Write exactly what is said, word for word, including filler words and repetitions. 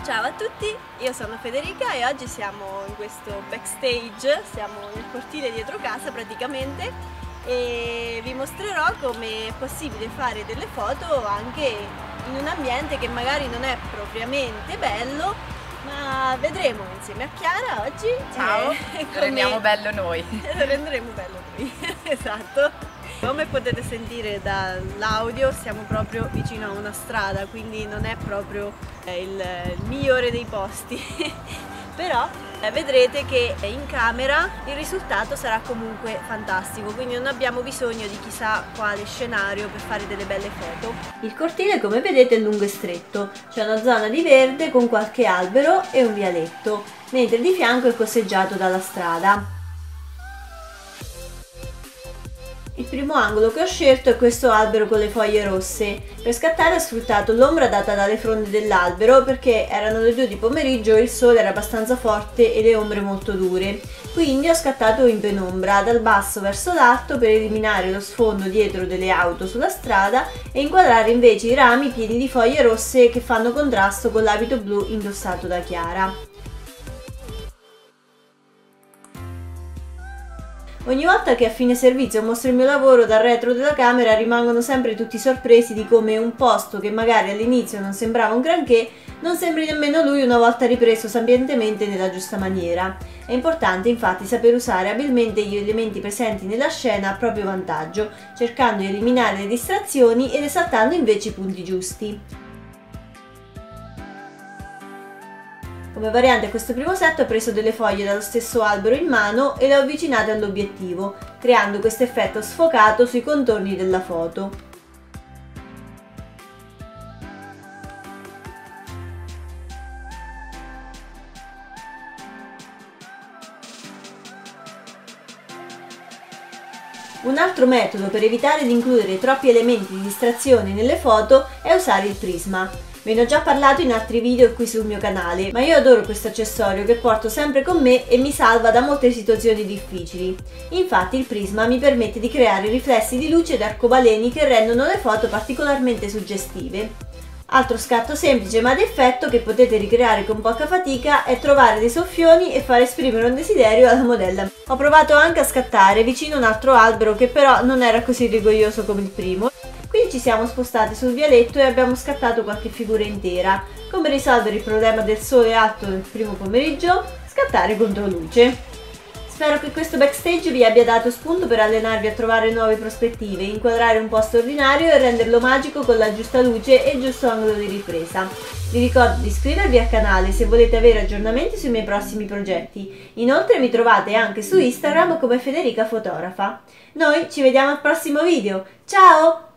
Ciao a tutti, io sono Federica e oggi siamo in questo backstage, siamo nel cortile dietro casa praticamente e vi mostrerò come è possibile fare delle foto anche in un ambiente che magari non è propriamente bello, ma vedremo insieme a Chiara oggi. Ciao, eh, lo rendiamo bello noi. Lo renderemo bello noi, esatto. Come potete sentire dall'audio siamo proprio vicino a una strada, quindi non è proprio eh, il, il migliore dei posti, però eh, vedrete che in camera il risultato sarà comunque fantastico, quindi non abbiamo bisogno di chissà quale scenario per fare delle belle foto. Il cortile, come vedete, è lungo e stretto, c'è una zona di verde con qualche albero e un vialetto, mentre di fianco è costeggiato dalla strada. Il primo angolo che ho scelto è questo albero con le foglie rosse. Per scattare ho sfruttato l'ombra data dalle fronde dell'albero perché erano le due di pomeriggio, il sole era abbastanza forte e le ombre molto dure. Quindi ho scattato in penombra, dal basso verso l'alto, per eliminare lo sfondo dietro delle auto sulla strada e inquadrare invece i rami pieni di foglie rosse che fanno contrasto con l'abito blu indossato da Chiara. Ogni volta che a fine servizio mostro il mio lavoro dal retro della camera rimangono sempre tutti sorpresi di come un posto che magari all'inizio non sembrava un granché non sembri nemmeno lui una volta ripreso sapientemente nella giusta maniera. È importante infatti saper usare abilmente gli elementi presenti nella scena a proprio vantaggio, cercando di eliminare le distrazioni ed esaltando invece i punti giusti. Come variante a questo primo set ho preso delle foglie dallo stesso albero in mano e le ho avvicinate all'obiettivo, creando questo effetto sfocato sui contorni della foto. Un altro metodo per evitare di includere troppi elementi di distrazione nelle foto è usare il prisma. Ve ne ho già parlato in altri video qui sul mio canale, ma io adoro questo accessorio che porto sempre con me e mi salva da molte situazioni difficili. Infatti il prisma mi permette di creare riflessi di luce ed arcobaleni che rendono le foto particolarmente suggestive. Altro scatto semplice ma di effetto che potete ricreare con poca fatica è trovare dei soffioni e far esprimere un desiderio alla modella. Ho provato anche a scattare vicino a un altro albero che però non era così rigoglioso come il primo. Quindi ci siamo spostati sul vialetto e abbiamo scattato qualche figura intera. Come risolvere il problema del sole alto nel primo pomeriggio? Scattare contro luce. Spero che questo backstage vi abbia dato spunto per allenarvi a trovare nuove prospettive, inquadrare un posto ordinario e renderlo magico con la giusta luce e il giusto angolo di ripresa. Vi ricordo di iscrivervi al canale se volete avere aggiornamenti sui miei prossimi progetti. Inoltre mi trovate anche su Instagram come Federica Fotografa. Noi ci vediamo al prossimo video. Ciao!